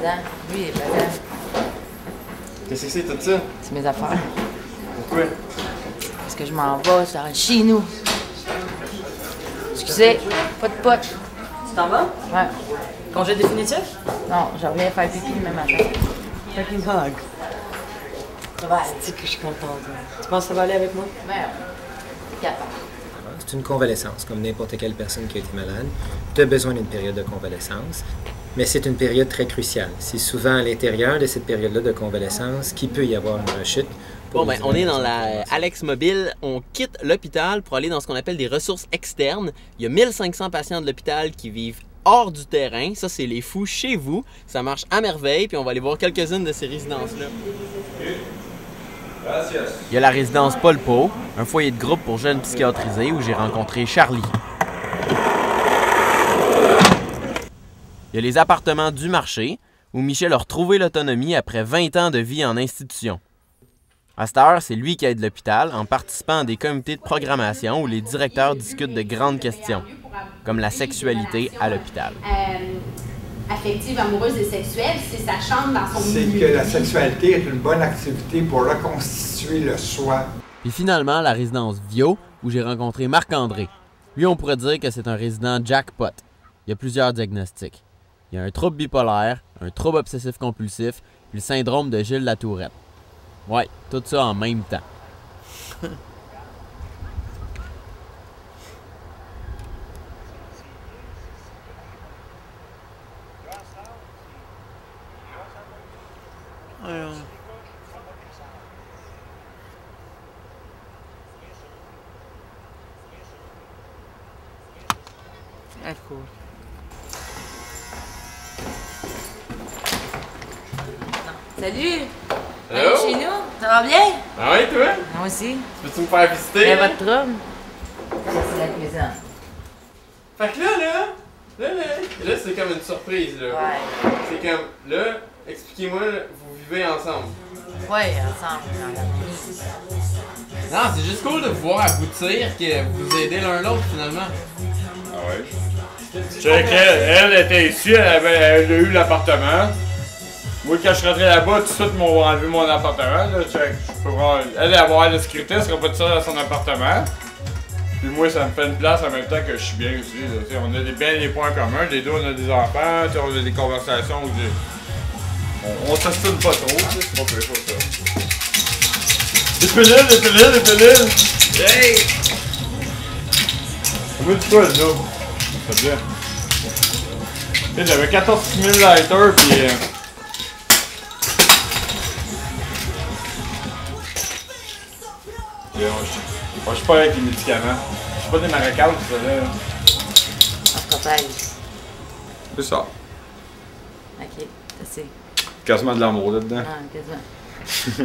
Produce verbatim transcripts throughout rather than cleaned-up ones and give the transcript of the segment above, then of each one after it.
pesant. Lui, il est pesant. Qu'est-ce que c'est tout ça? C'est mes affaires. Pourquoi? Parce que je m'en vais, je rentre chez nous. Excusez, pas de pote. Tu t'en vas? Ouais. Congé définitif? Non, je reviens faire pipi le même matin. Fucking hug. Ça va, c'est que je suis contente. Tu penses que ça va aller avec moi? Ben, t'es capable. C'est une convalescence, comme n'importe quelle personne qui a été malade. Tu as besoin d'une période de convalescence, mais c'est une période très cruciale. C'est souvent à l'intérieur de cette période-là de convalescence qu'il peut y avoir une rechute. Bon, ben, on est dans la Alex Mobile. On quitte l'hôpital pour aller dans ce qu'on appelle des ressources externes. Il y a mille cinq cents patients de l'hôpital qui vivent hors du terrain. Ça, c'est les fous chez vous. Ça marche à merveille. Puis on va aller voir quelques-unes de ces résidences-là. Il y a la résidence Paul Pau, un foyer de groupe pour jeunes psychiatrisés où j'ai rencontré Charlie. Il y a les appartements du marché où Michel a retrouvé l'autonomie après vingt ans de vie en institution. À cette heure, c'est lui qui aide l'hôpital en participant à des comités de programmation où les directeurs discutent de grandes questions, comme la sexualité à l'hôpital. Euh, affective, amoureuse et sexuelle, c'est sa chambre dans son C'est milieu. que la sexualité est une bonne activité pour reconstituer le soi. Puis finalement, la résidence Vio, où j'ai rencontré Marc-André. Lui, on pourrait dire que c'est un résident jackpot. Il y a plusieurs diagnostics. Il y a un trouble bipolaire, un trouble obsessif-compulsif, puis le syndrome de Gilles Latourette. Ouais, tout ça en même temps. Alors... Ah, cool. Salut! Allô? Chez nous? Ça va bien? Ah oui, toi? Moi aussi. Peux-tu me faire visiter? Il y a là? votre trouble? Ça, c'est la cuisine. Fait que là, là, là, là, là c'est comme une surprise, là. Ouais. C'est comme, là, expliquez-moi, là, vous vivez ensemble. Ouais, ensemble, dans l'harmonie. Non, c'est juste cool de vous voir aboutir, que vous aidez l'un l'autre, finalement. Ah ouais? Check, elle, elle était ici, elle, avait, elle a eu l'appartement. Moi, quand je suis rentré là-bas, tout de suite, ils m'ont enlevé mon appartement. Là, check, je peux voir, elle, elle va avoir la sécurité, elle sera pas toute seule dans son appartement. Puis moi, ça me fait une place en même temps que je suis bien aussi. Là, on a des, bien des points communs, les deux, on a des enfants, on a des conversations où des... on, on s'estime pas trop, c'est pas plus pour ça. Des pilules, des pilules, des pilules! Hey! Combien de fois, là? C'est bien. Okay, j'avais quatorze mille lighters, puis... Euh... Okay, je, je suis pas avec les médicaments. Je suis pas des maracas, ça, là. On se protège. C'est ça. Ok, c'est Quasiment de l'amour là-dedans. Ah, quasiment.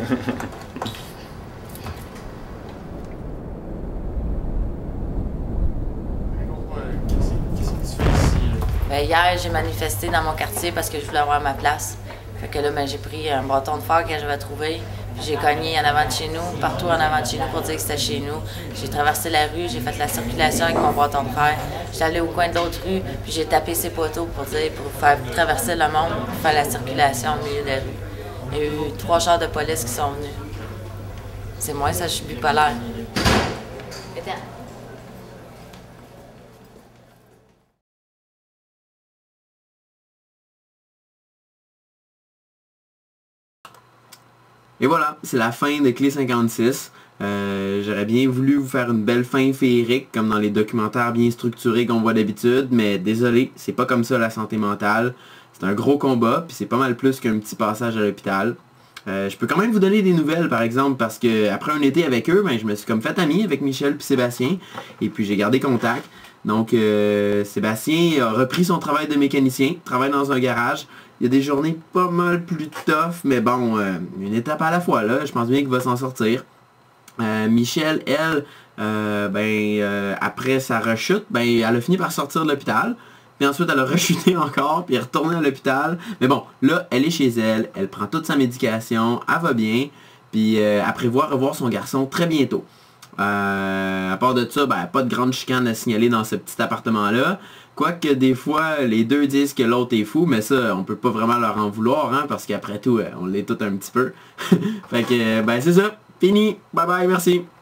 Ben, hier, j'ai manifesté dans mon quartier parce que je voulais avoir ma place. Fait que là, ben, j'ai pris un bâton de fer que j'avais trouvé. J'ai cogné en avant de chez nous, partout en avant de chez nous pour dire que c'était chez nous. J'ai traversé la rue, j'ai fait la circulation avec mon bâton de fer. J'étais allée au coin de l'autre rue, puis j'ai tapé ces poteaux pour dire, pour faire traverser le monde, pour faire la circulation au milieu de la rue. Il y a eu trois chars de police qui sont venus. C'est moi, ça, je suis bipolaire. Attends. Et voilà, c'est la fin de Clé cinquante-six. Euh, J'aurais bien voulu vous faire une belle fin féerique, comme dans les documentaires bien structurés qu'on voit d'habitude, mais désolé, c'est pas comme ça la santé mentale. C'est un gros combat, puis c'est pas mal plus qu'un petit passage à l'hôpital. Euh, je peux quand même vous donner des nouvelles, par exemple, parce que après un été avec eux, ben, je me suis comme fait ami avec Michel puis Sébastien, et puis j'ai gardé contact. Donc, euh, Sébastien a repris son travail de mécanicien, travaille dans un garage. Il y a des journées pas mal plus tough, mais bon, euh, une étape à la fois, là. Je pense bien qu'il va s'en sortir. Euh, Michel, elle, euh, ben, euh, après sa rechute, ben, elle a fini par sortir de l'hôpital. Puis ensuite, elle a rechuté encore, puis elle est retournée à l'hôpital. Mais bon, là, elle est chez elle, elle prend toute sa médication, elle va bien. Puis euh, elle prévoit revoir son garçon très bientôt. Euh, à part de ça, ben, pas de grande chicane à signaler dans ce petit appartement-là. Quoique des fois, les deux disent que l'autre est fou, mais ça, on peut pas vraiment leur en vouloir, hein, parce qu'après tout, on l'est tout un petit peu. Fait que, ben c'est ça. Fini. Bye bye, merci.